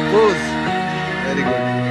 Pose. Very good.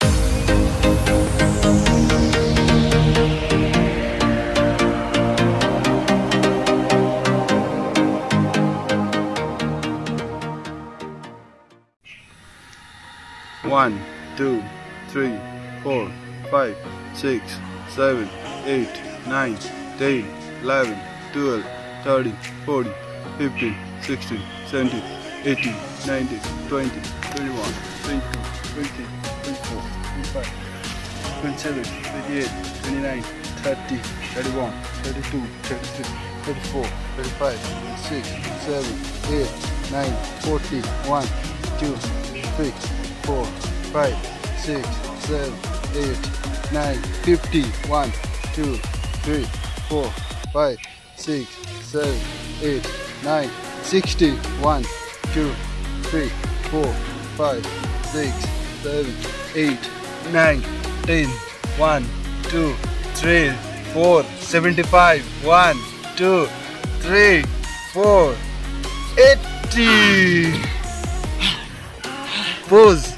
One, two, three, 4, 5, 6, 7, 8, 9, 10, 11, 12, 13, 14, 15, 16, 17, 18, 19, 20, 21, 22, 23, 24, 25, 27, 28, 29, 30, 31, 32, 33, 34, 35, 36, 7, 8, 9, 40, 1, 2, 3, 4, 5, 6, 7, 8, 9, 50, 1, 2, 3, 4, 5, 6, 7, 8, 9, 60, 1, 2, 3, 4, 5, 6, 7, 8, 9, 10, 1, 2, 3, 4, 75, 1, 2, 3, 4, 80. Pose.